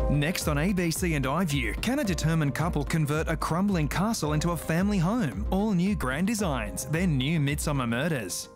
Next on ABC and iView, can a determined couple convert a crumbling castle into a family home? All new grand designs, then new Midsummer Murders.